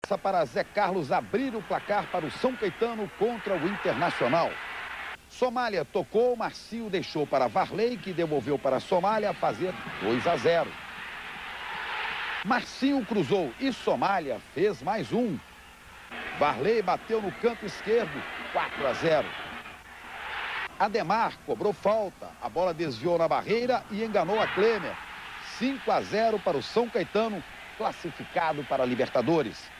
Para Zé Carlos abrir o placar para o São Caetano contra o Internacional. Somália tocou, Marcinho deixou para Varley, que devolveu para a Somália fazer 2-0. Marcinho cruzou e Somália fez mais um. Varley bateu no canto esquerdo, 4-0. Ademar cobrou falta, a bola desviou na barreira e enganou a Klemer. 5-0 para o São Caetano, classificado para a Libertadores.